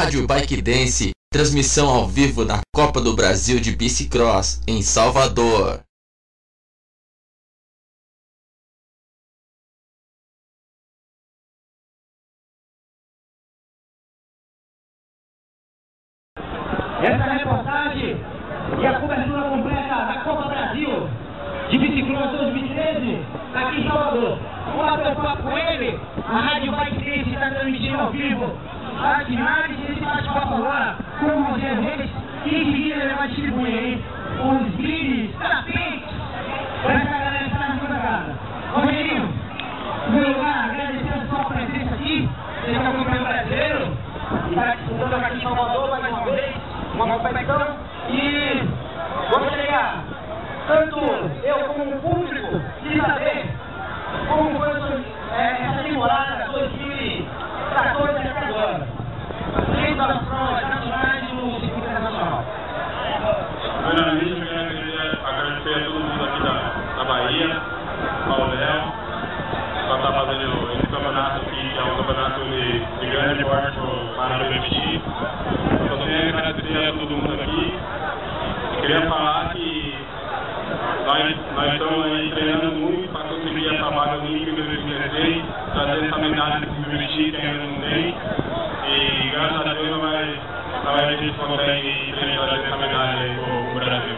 Rádio Bike Dance, transmissão ao vivo da Copa do Brasil de Bicicross, em Salvador. Essa reportagem e a cobertura completa da Copa Brasil de Bicicross 2013, aqui em Salvador. Vamos lá para o papo com ele. A Rádio Bike Dance está transmitindo ao vivo as imagens desse bate-papo agora com o Rogério Reis. E em seguida ele vai distribuir aí os brindes, tapetes, para essa galera que está na sua casa. Rogerinho, em primeiro lugar, agradecer a sua presença aqui. Você é o campeão brasileiro e está disputando aqui em Salvador mais uma vez uma competição. E gostaria, tanto eu como o público, de saber como foi essa temporada 2014 até agora, dentro das provas nacionais e no circuito internacional. Primeiramente, eu queria agradecer a todo mundo aqui da Bahia, ao Léo, para estar fazendo esse campeonato aqui, que é um campeonato de grande porte para o BMX. Eu só tenho que agradecer a todo mundo aqui. Eu queria falar que nós estamos aí treinando muito para conseguir essa vaga olímpica em 2016, trazer essa medalha do BMX que ainda não tem. E graças a Deus a gente consegue trazer essa medalha aí para o Brasil.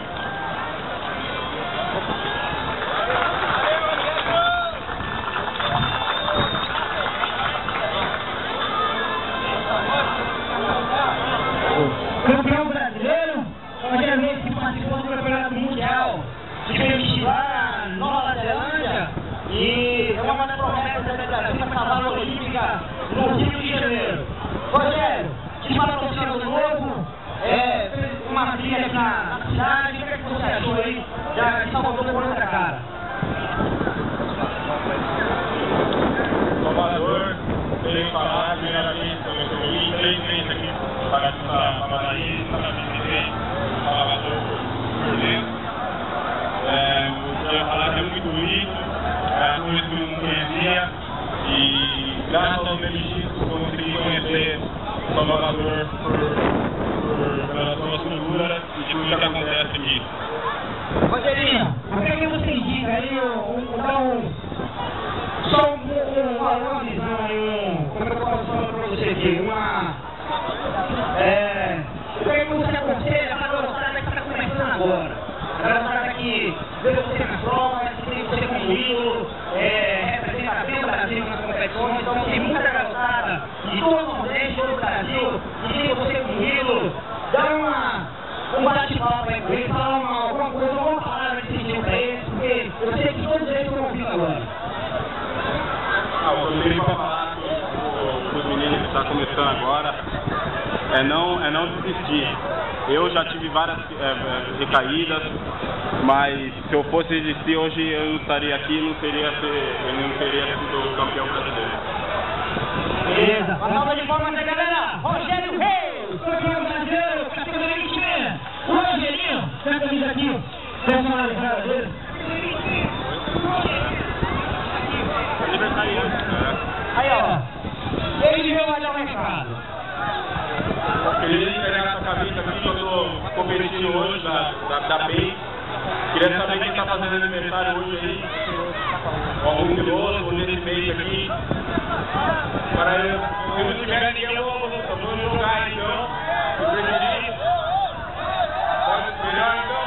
Campeão brasileiro, Rogério Reis, que participou do campeonato mundial de BMX lá na Nova Zelândia, e é uma das promessas da Brasil para a vaga olímpica no Rio de Janeiro. Rogério, te patrocínio novo, fez uma trilha aqui na cidade, o que é que você achou aí de Salvador por outra cara? Salvador, tenho que falar, primeiramente, eu estou 23 meses aqui para essa Bahia, para viver Salvador por dentro. Eu queria falar que é muito bonito, é coisa que eu não conhecia, e graças aos BMX consegui conhecer Salvador pela sua estrutura e tudo que acontece aqui. Rogerinho, o que você indica aí, só uma visão aí, como é que eu posso falar para você aqui, o que você aconselha para a garotada que está começando agora? A garotada que vê você na prova, que tem você como ídolo, representa bem o Brasil nas competições, então tem muita garotada de todo o Nordeste, todo o Brasil, que tem você como ídolo, dá um bate-papo aí com eles, fala alguma coisa, alguma palavra de incentivo para eles, porque eu sei que todos eles estão ouvindo agora. O que eu queria falar para os meninos que estão começando agora é não desistir. Eu já tive várias recaídas, mas se eu fosse desistir hoje eu não estaria aqui, eu não teria sido campeão brasileiro. Beleza, uma salva de palmas aí, galera! Rogério Reis, campeão brasileiro, categoria 26. O Rogerinho, tem a camisa aqui, personalizada dele. Aí, ó, ele veio lá dar um recado. Eu queria entregar essa camisa aqui que eu estou competindo hoje da PEI. Queria saber quem está fazendo aniversário hoje aí, algum piloto nesse mês aqui. Para eu, se não tiver ninguém, eu vou jogar então. Se permitir, pode melhor então.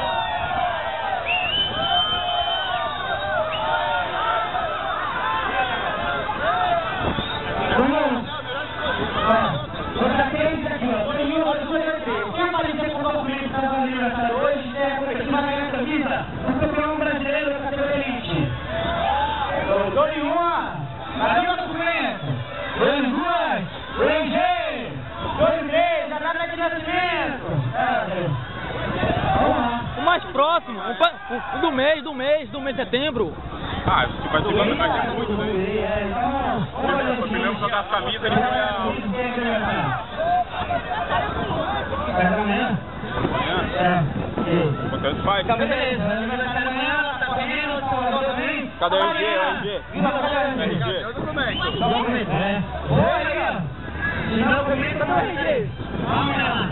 Quem aparecer com o documento que está fazendo aniversário hoje é a camisa do campeão brasileiro da categoria elite. Dou de uma, cadê o documento? 2, 3, 2, 3, a data de nascimento. Vamos lá. O mais próximo, o do mês de setembro. Se vai tomando mais é muito, né? O primeiro só das camisas, ele foi amanhã? Tanto faz. Camisa é essa, aniversário amanhã, tá correndo, Salvador também? Cadê o RG? RG? É o documento. Olha aí, ó. Se não, comenta Vamos lá.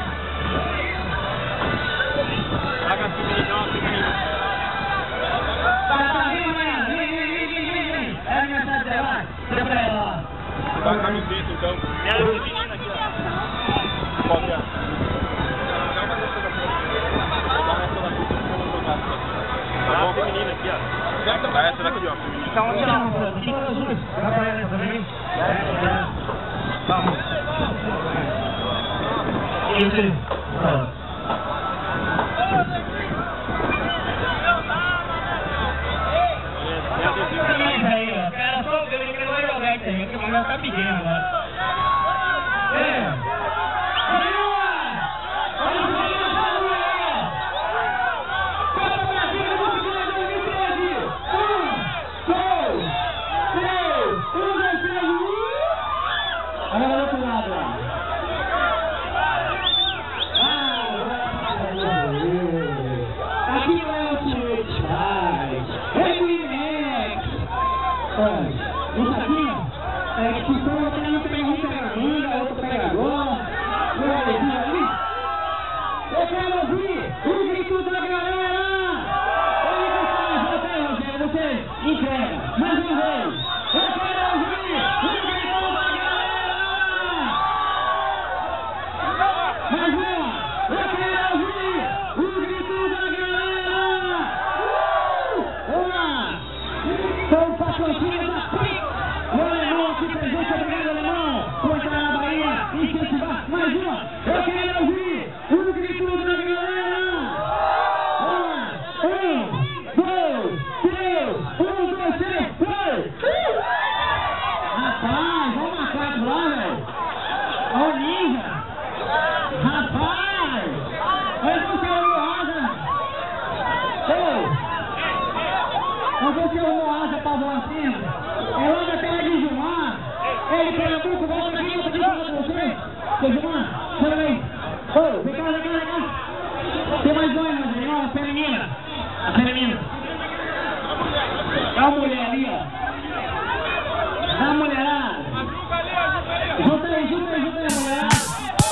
Tá, vem, Mariana. Vem. É a aniversário dela. Tira pra ela, ó. Dá a camiseta, então. É a menina aqui, ó. Qual que é? A feminina aqui, ó. Dá essa daqui, ó. Então, vamos tirar uma foto. Fica juntos. Dá pra ela também. Vamos. Isso. Pronto. Aí, ó. Cara, só eu que vai jogar isso aí. O Manuel tá pedindo agora. Agora do outro lado, ó. Aqui não é o senhor que faz. É o IMEX. Isso aqui, ó. É que se for, tem um pega a manga, outro pega a gola. Eu quero ouvir o grito da galera. Você entrega. Mais uma vez. Eu quero ouvir o grito da galera. Mais uma. Eu quero ouvir o grito da galera. Vamos lá. São patrocínios da PIC. O alemão aqui presente. Obrigado, alemão. Por entrar na Bahia e incentivar. Mais uma. Eu quero ouvir o grito da galera. Vamos lá. 1, 2, 3. 1, 2, 3. Rapaz, olha o macaco lá, velho. Olha o ninja. Rapaz! Olha você arrumou asa! Olha você arrumou asa pra voar assim! É lá da terra de Gilmar! Ele, Pernambuco, volta aqui, eu tô falando com você! Seu Gilmar, chega aí! Vem cá! Tem mais dois, meu irmão, a feminina! A feminina! Dá uma mulher ali, ó! Dá uma mulherada! Junta aí, mulherada!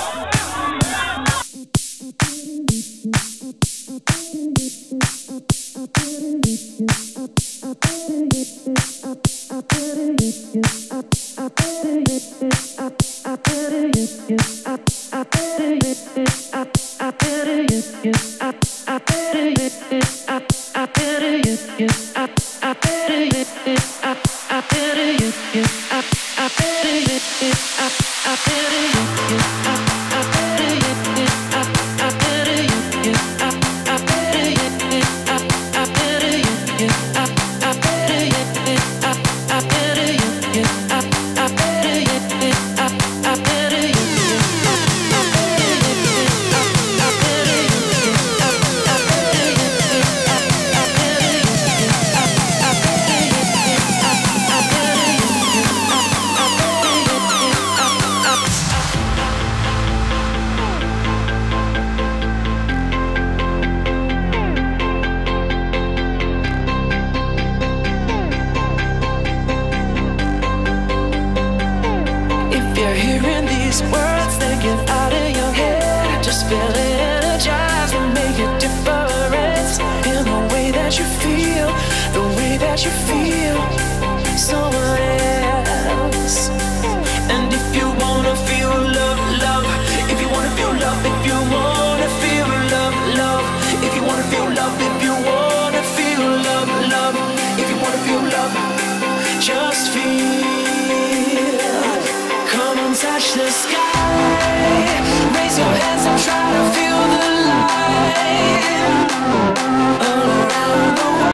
Just feel, come and touch the sky.